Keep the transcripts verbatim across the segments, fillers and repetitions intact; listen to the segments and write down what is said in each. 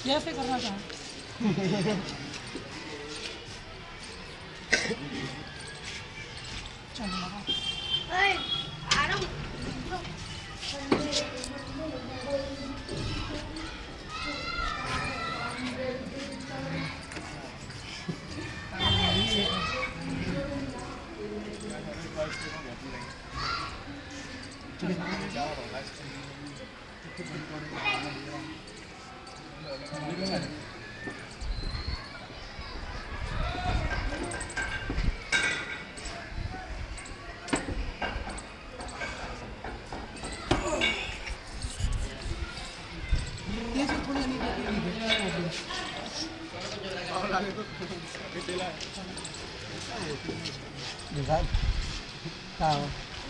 कैसे करना चाहें चलो Dekat. Tahu.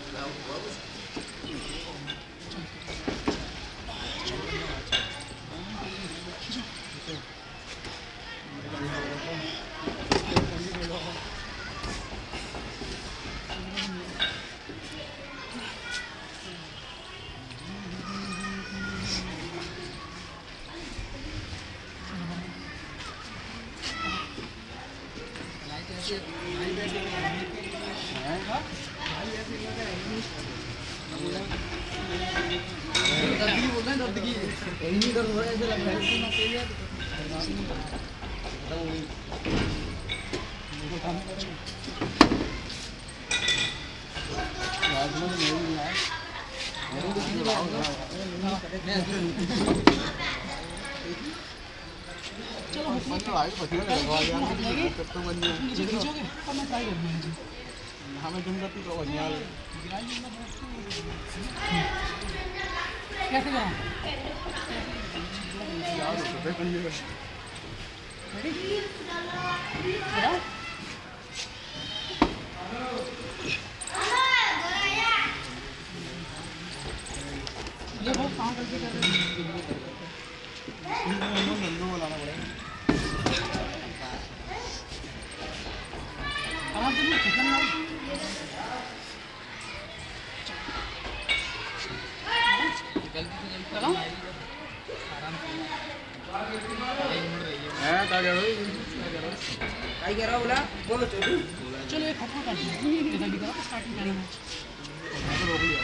ini kan mulai aja lagi materinya चलो हमें तुम करती तो यार कैसे करा यार तो कर लिया रेडी ये बहुत काम करके कर रहे हैं नंदू बनाना पड़ेगा आराम से चिकन लाओ चलो आराम से हैं क्या कर रहे हो काय करा बोला बोलो चलो चलो एक खत्म कर दीजिए इधर भी करो स्टार्टिंग करेंगे रोक लिया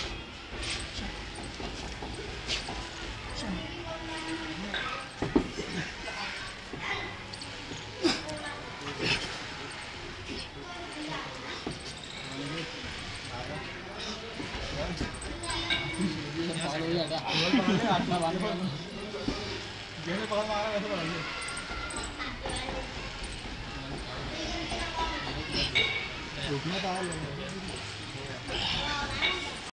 जैसे पकड़ मारा वैसे पकड़ रुकना था